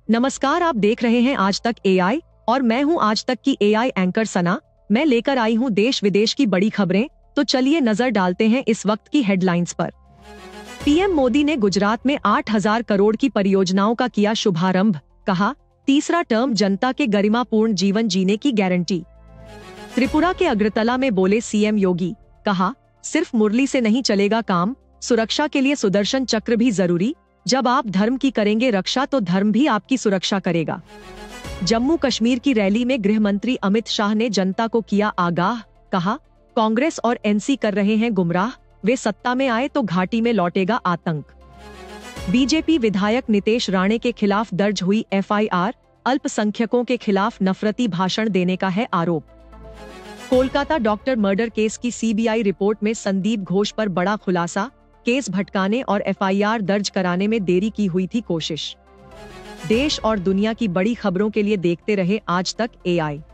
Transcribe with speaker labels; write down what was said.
Speaker 1: नमस्कार, आप देख रहे हैं आज तक एआई और मैं हूं आज तक की एआई एंकर सना। मैं लेकर आई हूं देश विदेश की बड़ी खबरें। तो चलिए नजर डालते हैं इस वक्त की हेडलाइंस पर। पीएम मोदी ने गुजरात में 8,000 करोड़ की परियोजनाओं का किया शुभारंभ। कहा, तीसरा टर्म जनता के गरिमापूर्ण जीवन जीने की गारंटी। त्रिपुरा के अगरतला में बोले सीएम योगी। कहा, सिर्फ मुरली से नहीं चलेगा काम, सुरक्षा के लिए सुदर्शन चक्र भी जरूरी। जब आप धर्म की करेंगे रक्षा तो धर्म भी आपकी सुरक्षा करेगा। जम्मू कश्मीर की रैली में गृह मंत्री अमित शाह ने जनता को किया आगाह। कहा, कांग्रेस और एनसी कर रहे हैं गुमराह, वे सत्ता में आए तो घाटी में लौटेगा आतंक। बीजेपी विधायक नितेश राणे के खिलाफ दर्ज हुई एफआईआर, अल्पसंख्यकों के खिलाफ नफरती भाषण देने का है आरोप। कोलकाता डॉक्टर मर्डर केस की सीबीआई रिपोर्ट में संदीप घोष पर बड़ा खुलासा। केस भटकाने और एफआईआर दर्ज कराने में देरी की हुई थी कोशिश। देश और दुनिया की बड़ी खबरों के लिए देखते रहे आज तक एआई।